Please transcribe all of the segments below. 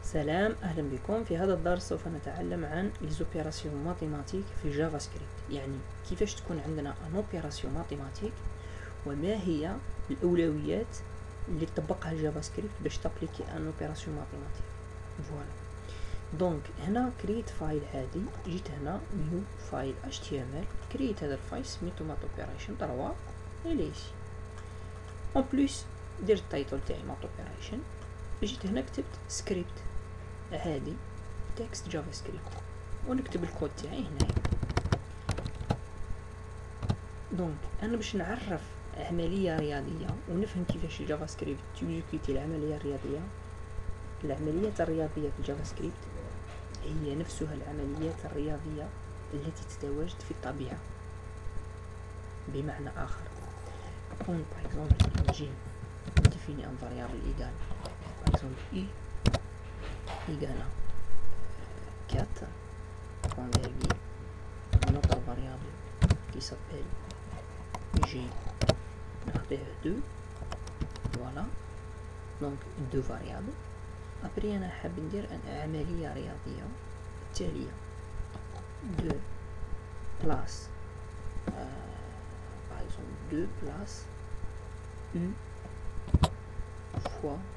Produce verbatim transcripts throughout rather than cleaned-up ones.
سلام، أهلا بكم. في هذا الدرس سوف نتعلم عن les opérations mathématiques في جافا سكريبت، يعني كيفاش تكون عندنا ان اوبيراسيون ماتيماتيك وما هي الأولويات اللي تطبقها الجافا سكريبت باش تابليكي ان اوبيراسيون ماتيماتيك. فوالا دونك هنا كريت فايل عادي، جيت هنا نيو فايل اتش تي ام ال، كريت هذا الفايل سميتو مات اوبيريشن تروا الي سي اون بليس درت التايتل تاعي مات اوبيريشن. جيت هنا كتبت سكريبت عادي تكست جافا سكريبت ونكتب الكود تاعي هنا. دونك انا باش نعرف عمليه رياضيه ونفهم كيفاش الجافا سكريبت تيزيكوتي العمليه الرياضيه. العمليات الرياضيه في الجافا سكريبت هي نفسها العمليات الرياضيه التي تتواجد في الطبيعه. بمعنى اخر كون باغ اكزومبل نجي نديفيني ان فاريابل ايغال باغ اكزومبل اي ايغال quatre point virgule une autre variable qui s'appelle g نخديه deux. voilà donc deux variables. après انا حاب ندير عمليه رياضيه التاليه deux plus euh, par exemple deux plus u fois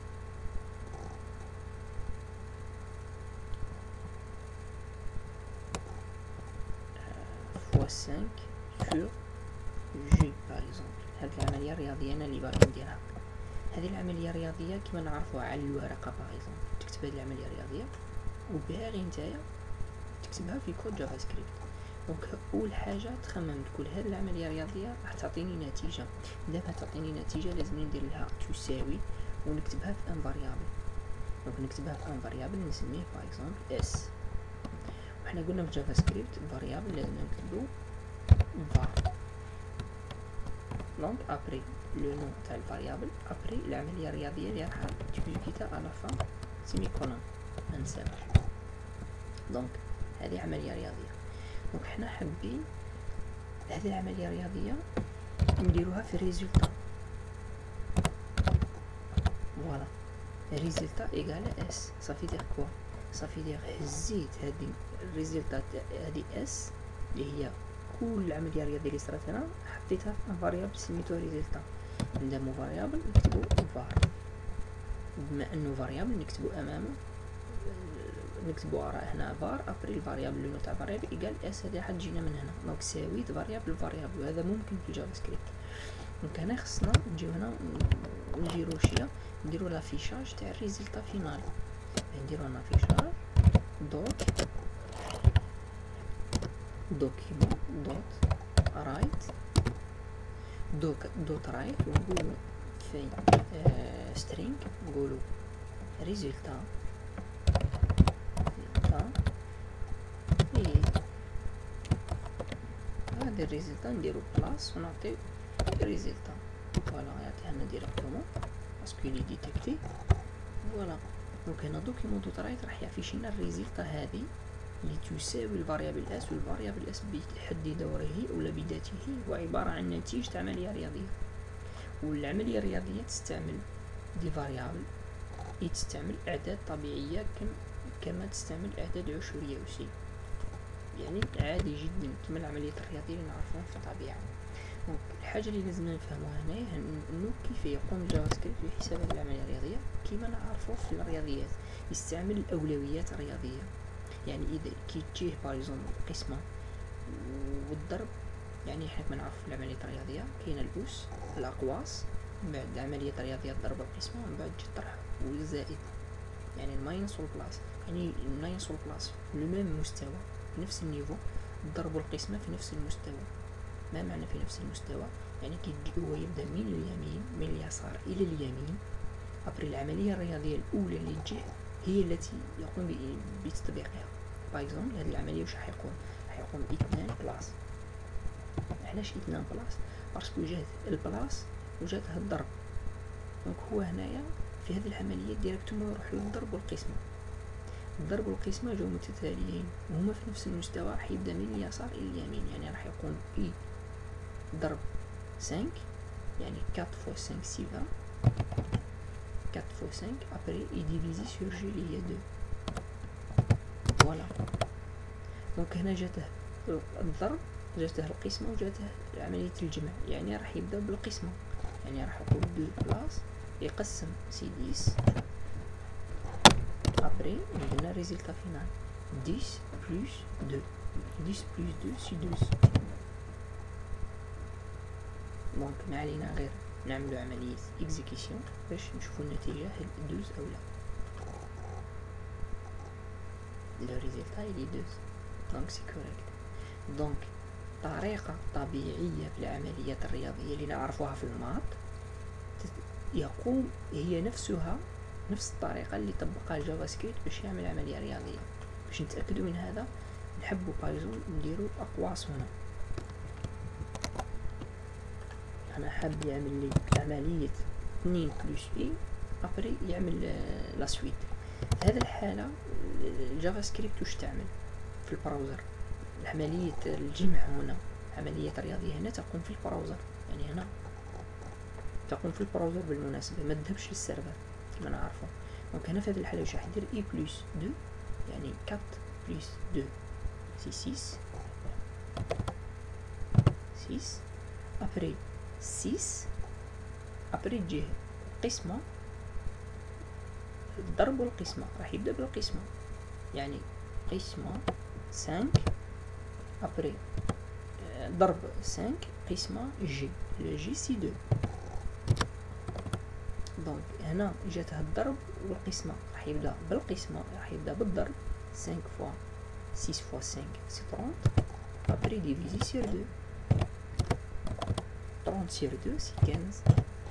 cinq sur g par exemple. هذه العملية الرياضية أنا اللي باغي نديرها. هذه العملية الرياضية كما نعرفوها على الورقة باغ exemple تكتب هذه العملية الرياضية وباغي نتايا تكتبها في كود جافا سكريبت. دونك أول حاجة تخمم تقول هذه العملية الرياضية راح تعطيني نتيجة، دابا تعطيني نتيجة لازم ندير لها تساوي ونكتبها في ان فاريابل. دونك نكتبها في ان فاريابل نسميه باغ exemple s. وحنا قلنا في جافا سكريبت الفاريابل لازم نكتبو var. دونك ابري لو نون تاع الفاريابل ابري العمليه الرياضيه اللي راح تكزيكيتا على فان سيمي كولون ما نساوش. دونك هذه عمليه رياضيه. دونك حنا حابين هذه العمليه الرياضيه نديروها في ريزولتا. فوالا ريزولتا ايغال اس. صافي دير كوا؟ صافي دير هزيت هذه الريزولتا هذه اس اللي هي كل العمليه الرياضيه اللي صرات هنا حطيتها في فاريابل سميتو ريزلتا. ندمو فاريابل نكتبو var. بما انه فاريابل نكتبو امامه نكتبو وراء هنا var. ابري الفاريابل لو تاع فاريابل ايكال اس. هذه راح تجينا من هنا. دونك ساويت فاريابل فاريابل وهذا ممكن في الجافا سكريبت. دونك هنا خصنا نجيو هنا نديرو شيا نديرو لافيشاج تاع الريزلتا فينال. نديرو هنا فيشاج دوت document dot write دوك دوت رايت ونقولو فين آه string نقولو ريزلتا ريزلتا اي هذا الريزلتا نديرو بلاس ونعطيو ريزلتا. فوالا يعطيها لنا ديريكتومون باسكو لي ديتيكتي. فوالا دونك هنا دوكيمون دوت رايت راح يعفيش لنا الريزلتا هذه اللي تساوي الفاريابل اس. والفاريابل اس بحد دوره ولا بذاته هو عبارة عن نتيجة عملية رياضية. والعملية الرياضية تستعمل دي فاريابل تستعمل أعداد طبيعية كما تستعمل أعداد عشرية وسي. يعني عادي جدا كما العملية الرياضية اللي نعرفوها في الطبيعة. الحاجة اللي لازم نفهموها هنا انه كيف يقوم الجافا سكريبت بحساب العملية الرياضية. كما نعرفو في الرياضيات يستعمل الأولويات الرياضية. يعني اذا كي تجيه باريزون قسمه والضرب، يعني حنا نعرف في العمليه الرياضيه كاين الاس الاقواس، من بعد عمليه رياضيه الضرب القسمه، ومن بعد الطرح والزائد يعني الماينس والبلاس. يعني الماينس والبلاس في الميم مستوى في نفس النيفو، الضرب والقسمه في نفس المستوى. ما معنى في نفس المستوى؟ يعني كي هو يبدا من اليمين من اليسار الى اليمين. ابري العمليه الرياضيه الاولى اللي تجيه هي التي يقوم بتطبيقها. باغ اكزومبل هذه العمليه واش راح يقوم؟ راح يقوم اثنان بلاس. علاش اثنان بلاس؟ باسكو جات البلاس وجات هاد الضرب. دونك هو هنايا في هذه العمليه ديريكتومون يروح للضرب والقسمه. الضرب والقسمه جاو متتاليين وهما في نفس المستوى، راح يبدا من اليسار الى اليمين. يعني راح يقوم اي ضرب خمسة، يعني quatre fois cinq سي vingt. quatre fois cinq après il divise sur g اللي هي deux. فوالا. دونك هنا جاته الضرب، جاته القسمة، وجاته عملية الجمع، يعني راح يبدا بالقسمة، يعني راح يقول دو بلاس يقسم سي ديس، ابري عندنا ريزلتا فينال ديس بلس دو، ديس بلس دو سي دوز. دونك ما علينا غير نعملو عملية اكزيكيسيون باش نشوفو النتيجة هل دوز او لا. لو ريزلتا يلي دوز، دونك سي كوريكت. دونك طريقة طبيعية في العمليات الرياضية اللي نعرفوها في الماط يقوم هي نفسها نفس الطريقة اللي طبقها الجافا سكريبت باش يعمل عملية رياضية. باش نتأكدوا من هذا نحبوا بايزون نديروا أقواس هنا. أنا حاب يعمل لي عملية اثنين بلس اي أبري يعمل لا سويت. في هذه الحالة الجافا سكريبت واش تعمل في البراوزر؟ عملية الجمع هنا، عملية رياضية هنا تقوم في البراوزر، يعني هنا تقوم في البراوزر بالمناسبة، ما تذهبش للسيرفر كما نعرفه. دونك هنا في هذه الحالة واش راح ندير اي بلس دو، يعني أربعة بلس دو سي ستة، ستة أبري ستة، أبري تجيه القسمة، الضرب والقسمة راح يبدأ بالقسمة، يعني قسمة خمسة أبري ضرب خمسة قسمة جي، لو جي سي دو. دونك هنا جاته الضرب والقسمة، راح يبدأ بالقسمة، راح يبدأ بالضرب خمسة فوا ستة فوا خمسة سي ثلاثين، أبري ديفيزي سير دو، ثلاثين سير دو سي خمسة.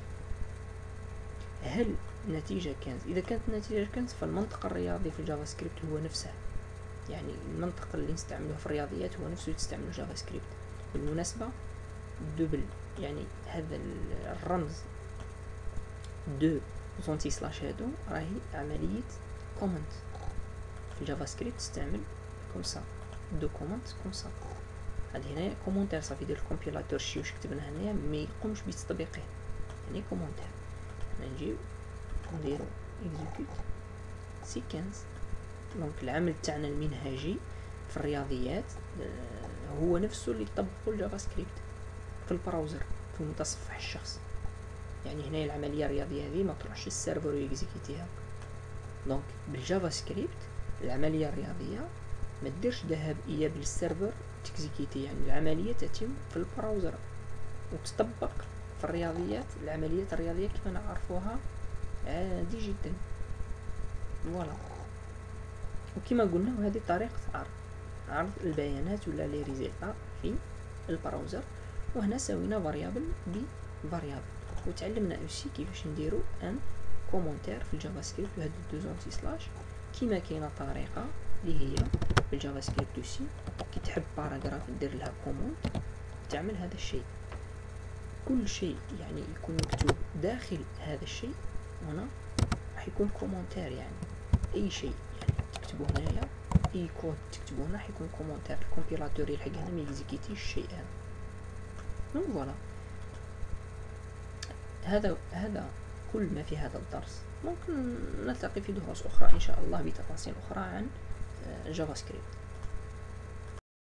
هل النتيجة خمسة؟ إذا كانت النتيجة خمسة فالمنطق الرياضي في الجافا سكريبت هو نفسه، يعني المنطق اللي نستعمله في الرياضيات هو نفسه تستعمله جافا سكريبت. بالمناسبة دوبل، يعني هذا الرمز دو زونتي سلاش هادو راهي عملية كومنت في الجافا سكريبت تستعمل كومسا، دو كومنت كومسا. هاد هنايا كومونتير صافي يدير الكمبيلاتور شي واش كتبنا هنايا ما يقومش بتطبيقه، يعني كومونتير. هنا نجيو نديرو اكزيكوت سي خمسة. دونك العمل تاعنا المنهجي في الرياضيات هو نفسه اللي طبقه الجافا سكريبت في البراوزر في المتصفح الشخصي. يعني هنا العملية الرياضية هذه ما تروحش للسيرفر ويكزيكيتيها. دونك بالجافا سكريبت العملية الرياضية ما تديرش ذهاب إياب للسيرفر تكزيكيتي، يعني العملية تتم في البراوزر وتطبق في الرياضيات، العمليات الرياضية كما نعرفوها عادي جدا. فوالا. وكما قلنا هذه طريقة عرض عرض البيانات ولا لي ريزلتا في البراوزر. وهنا سوينا فاريابل بفاريابل، وتعلمنا اوسي كيفاش نديرو ان كومونتير في الجافا سكريبت بهاد دو زونتي سلاش. كيما كاينه طريقه اللي هي بالجافا سكريبت اوسي كي تحب باراغراف دير لها كومونت تعمل هذا الشيء. كل شيء يعني يكون مكتوب داخل هذا الشيء هنا راح يكون كومونتير، يعني اي شيء يعني تكتبه هنايا، اي كود تكتبه هنا راح يكون كومونتير. الكمبيلاتور يلحق هنا ما يكزيكيتيش الشيء هذا. دونك فوالا، هذا هذا كل ما في هذا الدرس. ممكن نلتقي في دروس اخرى ان شاء الله بتفاصيل اخرى عن جافا سكريبت.